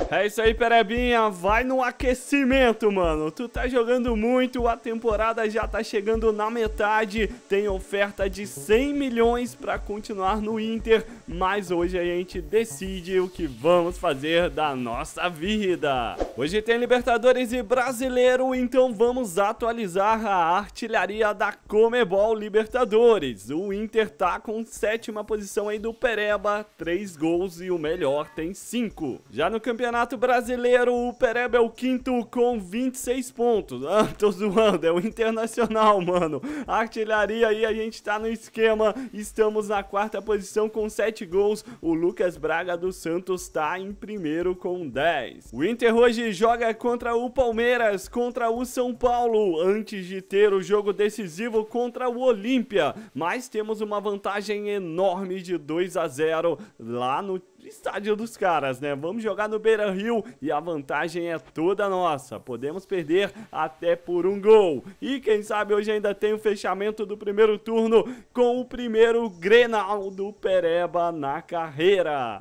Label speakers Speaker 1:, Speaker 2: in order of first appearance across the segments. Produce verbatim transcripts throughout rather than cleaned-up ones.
Speaker 1: É isso aí, Perebinha, vai no aquecimento, mano. Tu tá jogando muito, a temporada já tá chegando na metade. Tem oferta de cem milhões pra continuar no Inter, mas hoje a gente decide o que vamos fazer da nossa vida. Hoje tem Libertadores e Brasileiro, então vamos atualizar a artilharia da Conmebol Libertadores. O Inter tá com sétima posição aí do Pereba, três gols e o melhor tem cinco. Já no Campeonato Brasileiro, o Pereba é o quinto com vinte e seis pontos. Ah, tô zoando, é o Internacional, mano. A artilharia aí, a gente tá no esquema. Estamos na quarta posição com sete gols. O Lucas Braga do Santos tá em primeiro com dez. O Inter hoje joga contra o Palmeiras, contra o São Paulo, antes de ter o jogo decisivo contra o Olímpia. Mas temos uma vantagem enorme de dois a zero lá no estádio dos caras, né? Vamos jogar no Beira-Rio e a vantagem é toda nossa. Podemos perder até por um gol. E quem sabe hoje ainda tem o fechamento do primeiro turno com o primeiro Grenal do Pereba na carreira.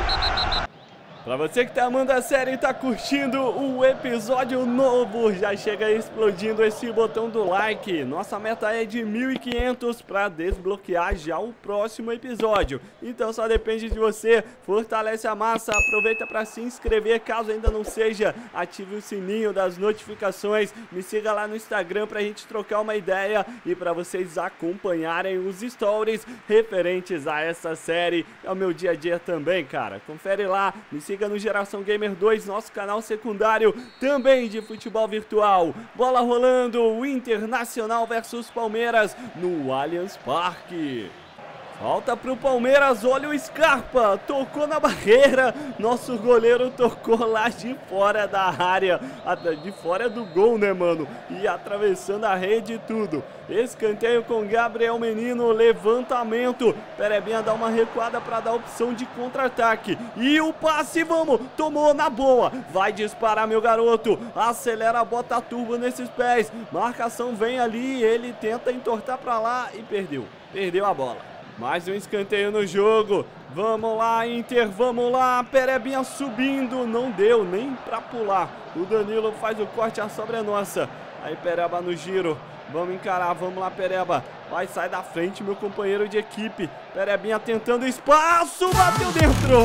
Speaker 1: Pra você que tá amando a série e tá curtindo o episódio novo, já chega explodindo esse botão do like. Nossa meta é de mil e quinhentos pra desbloquear já o próximo episódio. Então só depende de você, fortalece a massa, aproveita pra se inscrever caso ainda não seja, ative o sininho das notificações, me siga lá no Instagram pra gente trocar uma ideia e pra vocês acompanharem os stories referentes a essa série. É o meu dia a dia também, cara. Confere lá, me siga no Geração Gamer dois, nosso canal secundário também de futebol virtual. Bola rolando, o Internacional versus Palmeiras no Allianz Parque. Falta pro Palmeiras, olha o Scarpa, tocou na barreira, nosso goleiro tocou lá de fora da área, de fora do gol, né, mano, e atravessando a rede e tudo. Escanteio com Gabriel Menino, levantamento, Perebinha dá uma recuada para dar opção de contra-ataque, e o passe, vamos, tomou na boa, vai disparar meu garoto, acelera, bota turbo nesses pés, marcação vem ali, ele tenta entortar para lá e perdeu, perdeu a bola. Mais um escanteio no jogo, vamos lá Inter, vamos lá, Perebinha subindo, não deu nem pra pular, o Danilo faz o corte, a sobra é nossa, aí Pereba no giro, vamos encarar, vamos lá Pereba, vai, sai da frente meu companheiro de equipe, Perebinha tentando espaço, bateu dentro,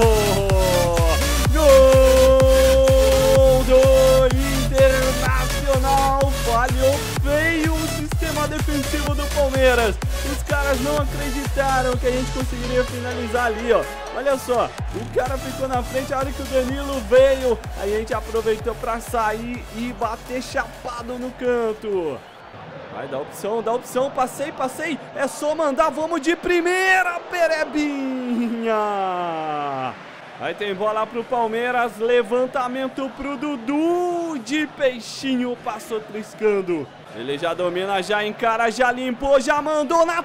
Speaker 1: gol do Internacional, falhou feio o sistema defensivo do Palmeiras. Os caras não acreditaram que a gente conseguiria finalizar ali, ó. Olha só, o cara ficou na frente, a hora que o Danilo veio, a gente aproveitou pra sair e bater chapado no canto. Vai, dá opção, dá opção, passei, passei, é só mandar, vamos de primeira, Perebinha! Aí tem bola pro Palmeiras, levantamento pro Dudu, de peixinho, passou triscando. Ele já domina, já encara, já limpou, já mandou na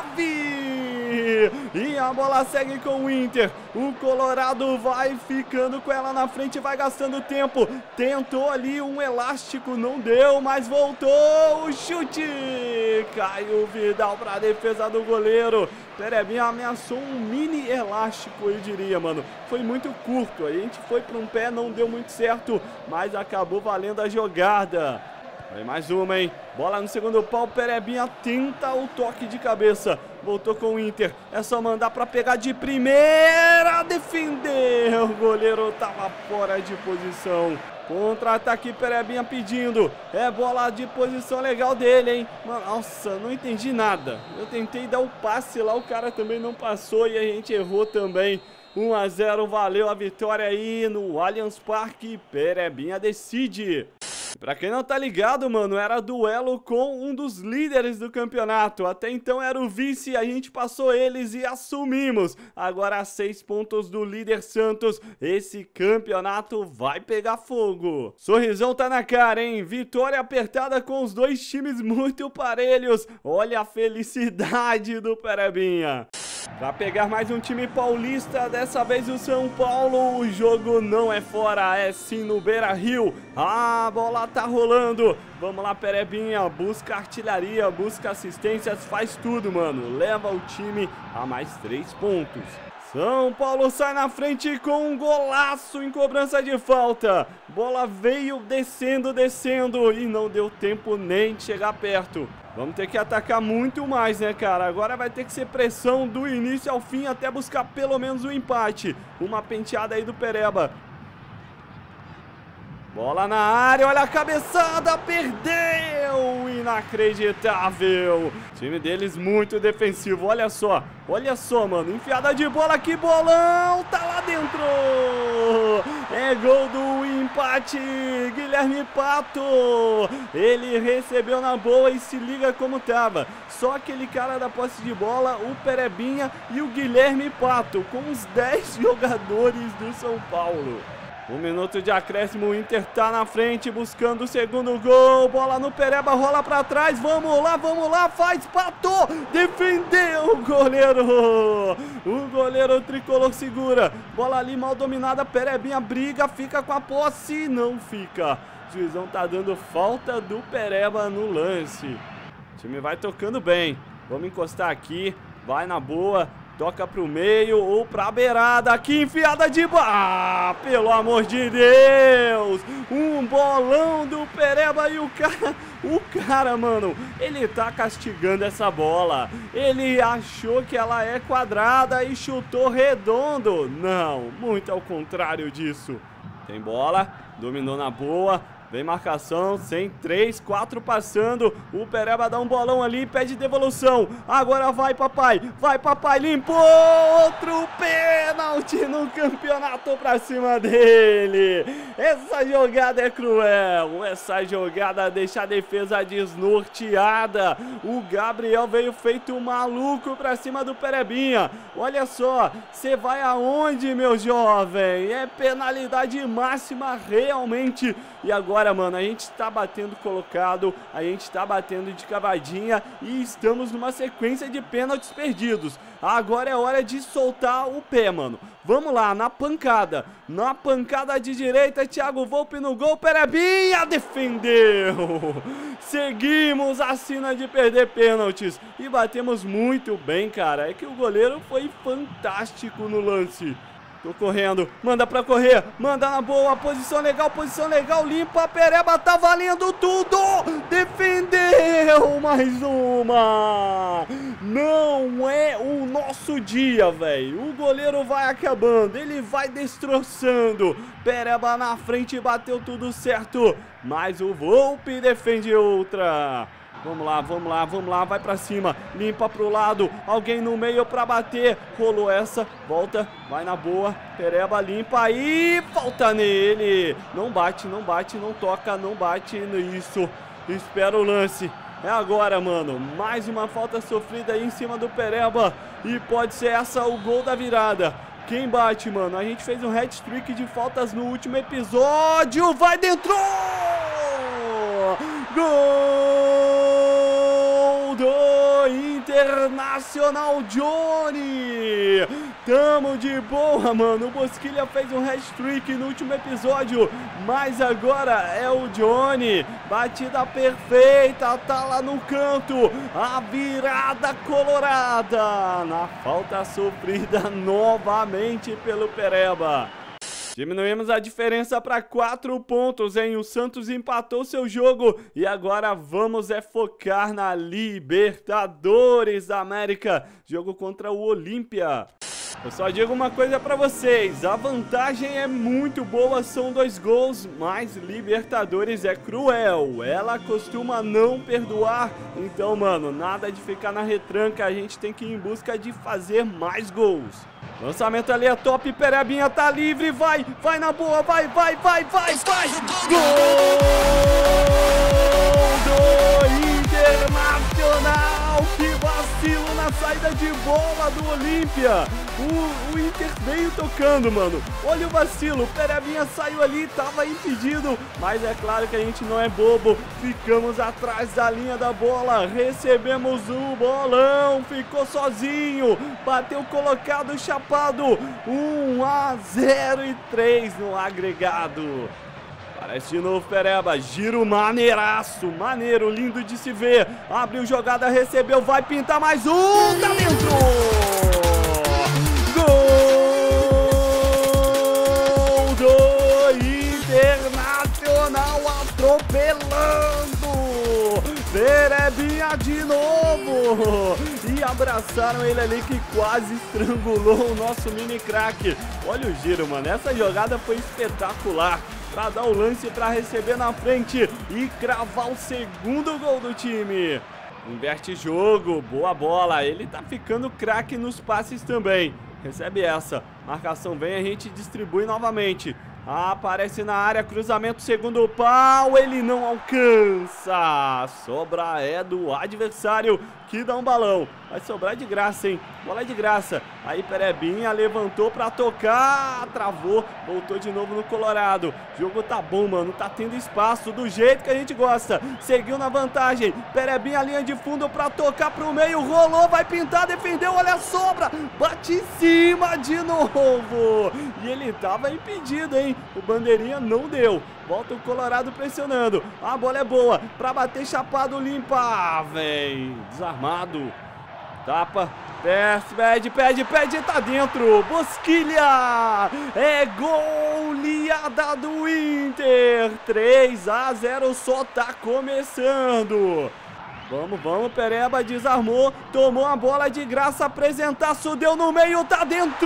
Speaker 1: trave! E a bola segue com o Inter. O Colorado vai ficando com ela na frente, vai gastando tempo. Tentou ali um elástico, não deu, mas voltou o chute. Caiu o Vidal para a defesa do goleiro. Perebinha ameaçou um mini elástico, eu diria, mano. Foi muito curto, a gente foi para um pé, não deu muito certo, mas acabou valendo a jogada. Vai mais uma, hein? Bola no segundo pau, Perebinha tenta o toque de cabeça. Voltou com o Inter, é só mandar pra pegar de primeira, defender. O goleiro tava fora de posição. Contra-ataque, Perebinha pedindo. É bola de posição legal dele, hein? Mano, nossa, não entendi nada. Eu tentei dar o passe lá, o cara também não passou e a gente errou também. um a zero, valeu a vitória aí no Allianz Parque. Perebinha decide. Pra quem não tá ligado, mano, era duelo com um dos líderes do campeonato. Até então era o vice, a gente passou eles e assumimos. Agora a seis pontos do líder Santos, esse campeonato vai pegar fogo. Sorrisão tá na cara, hein? Vitória apertada com os dois times muito parelhos. Olha a felicidade do Perebinha. Pra pegar mais um time paulista, dessa vez o São Paulo, o jogo não é fora, é sim no Beira-Rio. A bola tá rolando, vamos lá Perebinha, busca artilharia, busca assistências, faz tudo, mano. Leva o time a mais três pontos. São Paulo sai na frente com um golaço em cobrança de falta. Bola veio descendo, descendo e não deu tempo nem de chegar perto. Vamos ter que atacar muito mais, né, cara? Agora vai ter que ser pressão do início ao fim até buscar pelo menos um empate. Uma penteada aí do Pereba. Bola na área, olha a cabeçada, perdeu! Inacreditável! O time deles muito defensivo, olha só. Olha só, mano, enfiada de bola, que bolão! Tá lá dentro! É gol do empate, Guilherme Pato! Ele recebeu na boa e se liga como tava. Só aquele cara da posse de bola, o Perebinha e o Guilherme Pato, com os dez jogadores do São Paulo. Um minuto de acréscimo, o Inter tá na frente, buscando o segundo gol. Bola no Pereba, rola pra trás. Vamos lá, vamos lá, faz, Pato! Defendeu o goleiro! O goleiro tricolor segura. Bola ali mal dominada, Perebinha briga, fica com a posse. Não fica. O juizão tá dando falta do Pereba no lance. O time vai tocando bem. Vamos encostar aqui, vai na boa. Toca pro meio ou pra beirada. Aqui enfiada de bola. Ah, pelo amor de Deus. Um bolão do Pereba e o cara... O cara, mano, ele tá castigando essa bola. Ele achou que ela é quadrada e chutou redondo. Não, muito ao contrário disso. Tem bola, dominou na boa. Vem marcação, sem três, quatro passando. O Pereba dá um bolão ali, pede devolução. Agora vai, papai. Vai, papai. Limpou. Outro pênalti no campeonato pra cima dele. Essa jogada é cruel. Essa jogada deixa a defesa desnorteada. O Gabriel veio feito maluco pra cima do Perebinha. Olha só. Você vai aonde, meu jovem? É penalidade máxima realmente. E agora, mano, a gente tá batendo colocado, a gente tá batendo de cavadinha e estamos numa sequência de pênaltis perdidos. Agora é hora de soltar o pé, mano. Vamos lá, na pancada. Na pancada de direita, Thiago Volpe no gol, Perebinha defendeu. Seguimos a sina de perder pênaltis e batemos muito bem, cara. É que o goleiro foi fantástico no lance. Tô correndo, manda pra correr, manda na boa, posição legal, posição legal, limpa, Pereba, tá valendo tudo, defendeu mais uma, não é o nosso dia, velho, o goleiro vai acabando, ele vai destroçando, Pereba na frente, bateu tudo certo, mas o Volpe defende outra. Vamos lá, vamos lá, vamos lá, vai pra cima, limpa pro lado, alguém no meio pra bater, rolou essa, volta, vai na boa, Pereba limpa aí, falta nele, não bate, não bate, não toca, não bate nisso, espera o lance, é agora, mano, mais uma falta sofrida aí em cima do Pereba, e pode ser essa o gol da virada. Quem bate, mano? A gente fez um hat-trick de faltas no último episódio, vai dentro! Gol do Internacional, Johnny! Tamo de boa, mano. O Bosquilha fez um hat-trick no último episódio, mas agora é o Johnny. Batida perfeita, tá lá no canto. A virada colorada. Na falta sofrida novamente pelo Pereba. Diminuímos a diferença para quatro pontos, hein? O Santos empatou seu jogo e agora vamos é focar na Libertadores da América. Jogo contra o Olímpia. Eu só digo uma coisa pra vocês, a vantagem é muito boa, são dois gols, mas Libertadores é cruel, ela costuma não perdoar, então, mano, nada de ficar na retranca, a gente tem que ir em busca de fazer mais gols. Lançamento ali é top, Perebinha tá livre, vai, vai na boa, vai, vai, vai, vai, vai, gol do Internacional, que vacilo na saída de bola do Olímpia. O, o Inter veio tocando, mano. Olha o vacilo, o Perebinha saiu ali, tava impedido, mas é claro que a gente não é bobo. Ficamos atrás da linha da bola, recebemos o bolão, ficou sozinho, bateu colocado, chapado, um a zero e três no agregado. Parece de novo, Pereba, giro maneiraço, maneiro, lindo de se ver. Abriu jogada, recebeu, vai pintar mais um, tá dentro! Gol! Perebinha de novo! E abraçaram ele ali que quase estrangulou o nosso mini craque. Olha o giro, mano. Essa jogada foi espetacular. Pra dar o lance pra receber na frente e cravar o segundo gol do time. Inverte jogo, boa bola. Ele tá ficando craque nos passes também. Recebe essa. Marcação vem, a gente distribui novamente. Aparece na área, cruzamento, segundo pau, ele não alcança. Sobra é do adversário que dá um balão. Vai sobrar de graça, hein? Bola de graça. Aí Perebinha levantou pra tocar, travou, voltou de novo no Colorado. O jogo tá bom, mano, tá tendo espaço do jeito que a gente gosta. Seguiu na vantagem. Perebinha, linha de fundo pra tocar pro meio, rolou, vai pintar, defendeu, olha a sobra. Bate em cima de novo. E ele tava impedido, hein? O bandeirinha não deu. Volta o Colorado pressionando. A bola é boa pra bater chapado, limpa. Ah, véi. Desarmado. Tapa. Pede, pede, pede, pede. Tá dentro. Bosquilha. É goleada do Inter. três a zero. Só tá começando. Vamos, vamos, Pereba desarmou, tomou a bola de graça, apresentaço, deu no meio, tá dentro!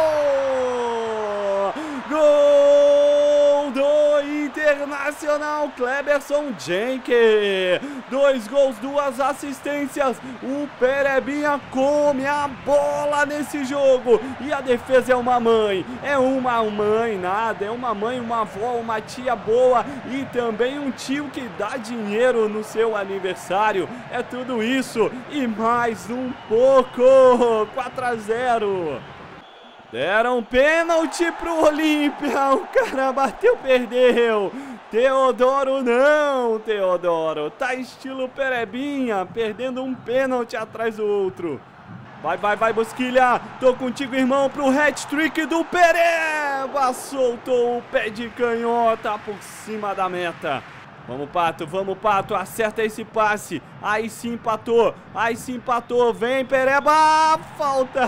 Speaker 1: Gol do Internacional, Cleberson Jenke, dois gols, duas assistências, o Perebinha come a bola nesse jogo, e a defesa é uma mãe, é uma mãe, nada, é uma mãe, uma avó, uma tia boa, e também um tio que dá dinheiro no seu aniversário. É tudo isso e mais um pouco. Quatro a zero. Deram pênalti pro Olímpia. O cara bateu, perdeu. Teodoro não, Teodoro. Tá estilo Perebinha, perdendo um pênalti atrás do outro. Vai, vai, vai, Bosquilha. Tô contigo, irmão, pro hat-trick do Pereba. Soltou o pé de canhota por cima da meta. Vamos, Pato, vamos, Pato, acerta esse passe. Aí sim empatou, aí sim empatou. Vem, Pereba, falta.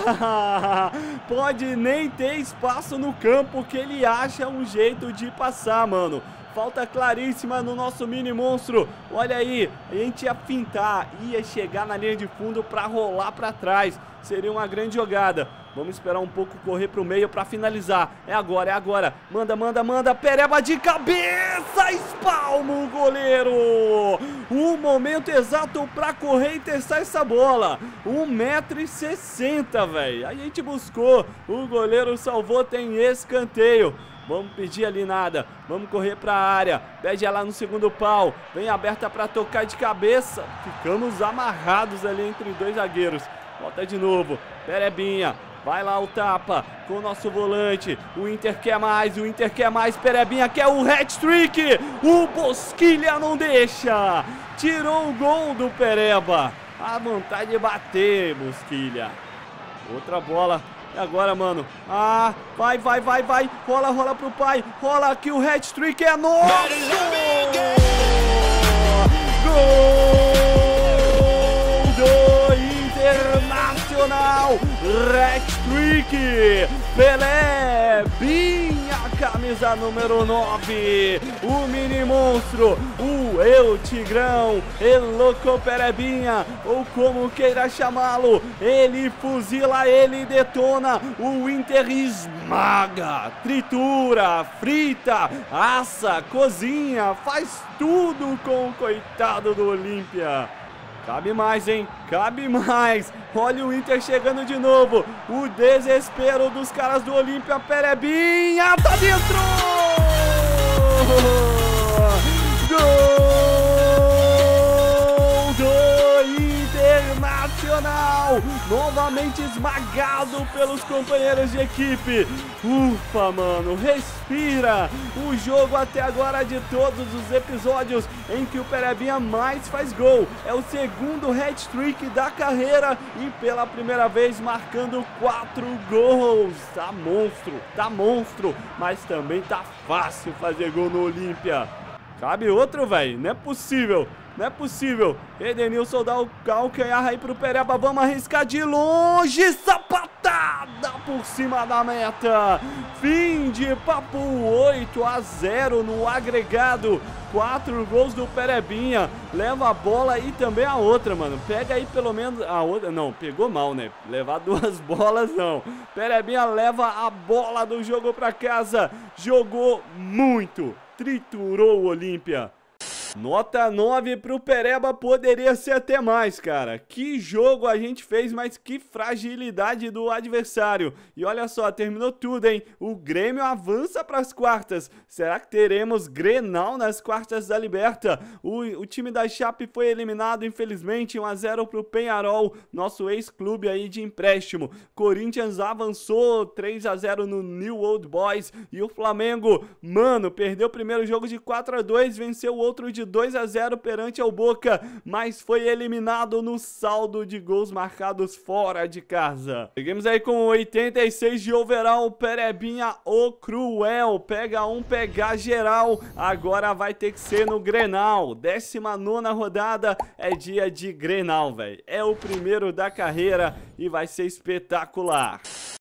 Speaker 1: Pode nem ter espaço no campo que ele acha um jeito de passar, mano. Falta claríssima no nosso mini monstro. Olha aí, a gente ia fintar, ia chegar na linha de fundo pra rolar pra trás. Seria uma grande jogada. Vamos esperar um pouco, correr pro meio pra finalizar. É agora, é agora. Manda, manda, manda. Pereba de cabeça. Espalma o goleiro. O momento exato pra correr e testar essa bola. um metro e sessenta, velho. A gente buscou. O goleiro salvou, tem escanteio. Vamos pedir ali nada. Vamos correr pra área. Pede ela no segundo pau. Vem aberta pra tocar de cabeça. Ficamos amarrados ali entre dois zagueiros. Volta de novo. Perebinha. Vai lá o tapa com o nosso volante. O Inter quer mais, o Inter quer mais. Perebinha quer o hat-trick. O Bosquilha não deixa. Tirou o gol do Pereba. A vontade de bater, Bosquilha. Outra bola. E agora, mano? Ah, vai, vai, vai, vai. Rola, rola pro pai. Rola aqui, o hat-trick é nosso. Gol do Internacional. Hat-trick. Pelé. Binha, camisa número nove. O mini monstro. O Eu Tigrão. El Louco Perebinha. Ou como queira chamá-lo. Ele fuzila, ele detona. O Inter esmaga, tritura, frita, assa, cozinha. Faz tudo com o coitado do Olímpia. Cabe mais, hein? Cabe mais. Olha o Inter chegando de novo. O desespero dos caras do Olímpia. Perebinha tá dentro! Gol do Internacional! Novamente esmagado pelos companheiros de equipe. Ufa, mano, respira. O jogo até agora de todos os episódios em que o Perebinha mais faz gol. É o segundo hat-trick da carreira e pela primeira vez marcando quatro gols. Tá monstro, tá monstro, mas também tá fácil fazer gol no Olímpia. Cabe outro, velho, não é possível. não é possível. Edenilson dá o calcanhar aí pro Pereba, vamos arriscar de longe, sapatada por cima da meta. Fim de papo, oito a zero no agregado. Quatro gols do Perebinha, leva a bola e também a outra, mano. Pega aí pelo menos a outra, não, pegou mal, né? Levar duas bolas, não. Perebinha leva a bola do jogo pra casa, jogou muito, triturou o Olímpia. Nota nove pro Pereba, poderia ser até mais, cara. Que jogo a gente fez, mas que fragilidade do adversário. E olha só, terminou tudo, hein? O Grêmio avança para as quartas. Será que teremos Grenal nas quartas da Liberta? O, o time da Chape foi eliminado, infelizmente, um a zero pro Penharol, nosso ex-clube aí de empréstimo. Corinthians avançou três a zero no New Old Boys. E o Flamengo, mano, perdeu o primeiro jogo de quatro a dois, venceu o outro de dois a zero perante ao Boca, mas foi eliminado no saldo de gols marcados fora de casa. Seguimos aí com oitenta e seis de overall, Perebinha, o cruel, pega um, pega geral, agora vai ter que ser no Grenal. Décima nona rodada, é dia de Grenal, velho. É o primeiro da carreira e vai ser espetacular.